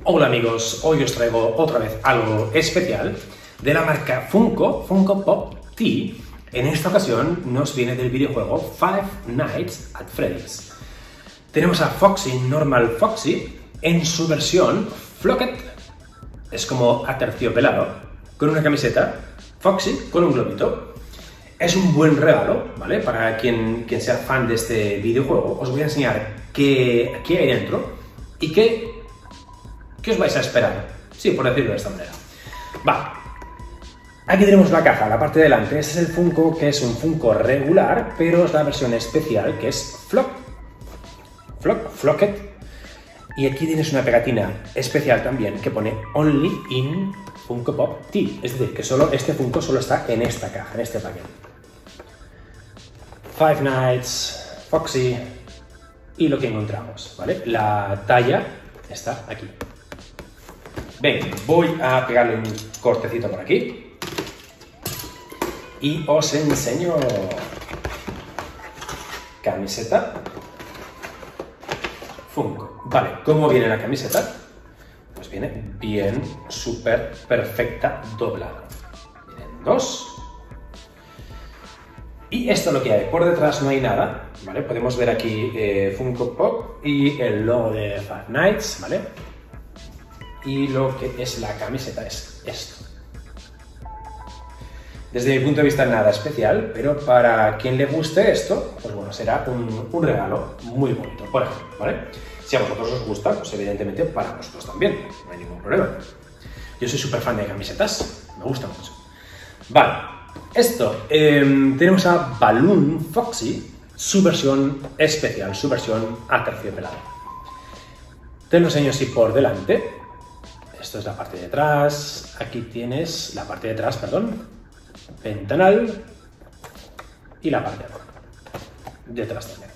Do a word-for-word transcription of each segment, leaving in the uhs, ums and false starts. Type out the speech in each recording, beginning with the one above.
Hola amigos, hoy os traigo otra vez algo especial de la marca Funko, Funko Pop T. En esta ocasión nos viene del videojuego Five Nights at Freddy's. Tenemos a Foxy, Normal Foxy, en su versión Flocket, es como aterciopelado, con una camiseta, Foxy con un globito. Es un buen regalo, ¿vale? Para quien, quien sea fan de este videojuego. Os voy a enseñar qué, qué hay dentro y qué, qué os vais a esperar. Sí, por decirlo de esta manera. Va. Aquí tenemos la caja, la parte de delante. Este es el Funko, que es un Funko regular, pero es la versión especial, que es Flock. Flock, Flocket. Y aquí tienes una pegatina especial también que pone Only in Funko Pop T. Es decir, que solo este Funko solo está en esta caja, en este paquete. Five Nights, Foxy y lo que encontramos, ¿vale? La talla está aquí. Ven, voy a pegarle un cortecito por aquí y os enseño. Camiseta Funko. Vale, ¿cómo viene la camiseta? Pues viene bien, súper perfecta, doblada. Vienen dos. Y esto es lo que hay. Por detrás no hay nada, ¿vale? Podemos ver aquí eh, Funko Pop y el logo de Five Nights, ¿vale? Y lo que es la camiseta es esto. Desde mi punto de vista nada especial, pero para quien le guste esto, pues bueno, será un, un regalo muy bonito, por ejemplo, ¿vale? Si a vosotros os gusta, pues evidentemente para vosotros también, no hay ningún problema. Yo soy súper fan de camisetas, me gusta mucho. Vale, esto, eh, tenemos a Balloon Foxy, su versión especial, su versión aterciopelada. Te lo enseño así por delante. Esto es la parte de atrás, aquí tienes la parte de atrás, perdón, ventanal y la parte de abajo, detrás también.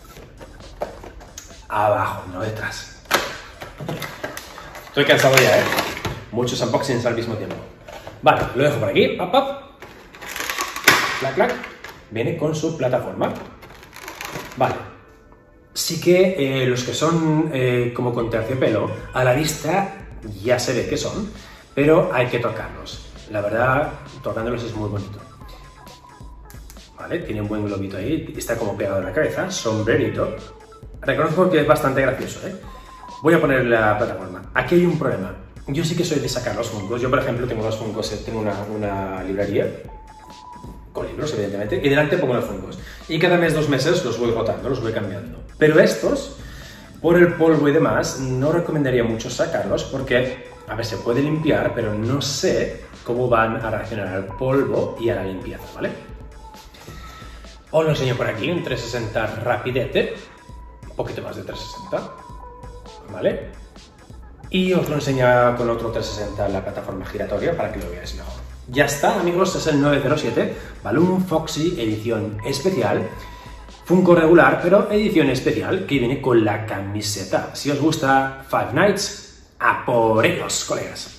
Abajo, no detrás. Estoy cansado ya, ¿eh? Muchos unboxings al mismo tiempo. Vale, lo dejo por aquí, pap, pap. Clac, clac. Viene con su plataforma. Vale. Sí que eh, los que son eh, como con terciopelo, a la vista ya se ve que son, pero hay que tocarlos. La verdad, tocándolos es muy bonito. Vale, tiene un buen globito ahí, está como pegado en la cabeza, sombrerito. Reconozco que es bastante gracioso, ¿eh? Voy a poner la plataforma. Aquí hay un problema. Yo sí que soy de sacar los Funkos. Yo, por ejemplo, tengo los Funkos, tengo una, una librería con libros, evidentemente, y delante pongo los Funkos. Y cada mes, dos meses, los voy rotando, los voy cambiando. Pero estos, por el polvo y demás, no recomendaría mucho sacarlos porque, a ver, se puede limpiar, pero no sé cómo van a reaccionar al polvo y a la limpieza, ¿vale? Os lo enseño por aquí, un trescientos sesenta rapidete, un poquito más de trescientos sesenta, ¿vale? Y os lo enseño con otro trescientos sesenta en la plataforma giratoria para que lo veáis mejor. Ya está, amigos, es el nueve cero siete, Balloon Foxy edición especial, Funko regular, pero edición especial, que viene con la camiseta. Si os gusta Five Nights, a por ellos, colegas.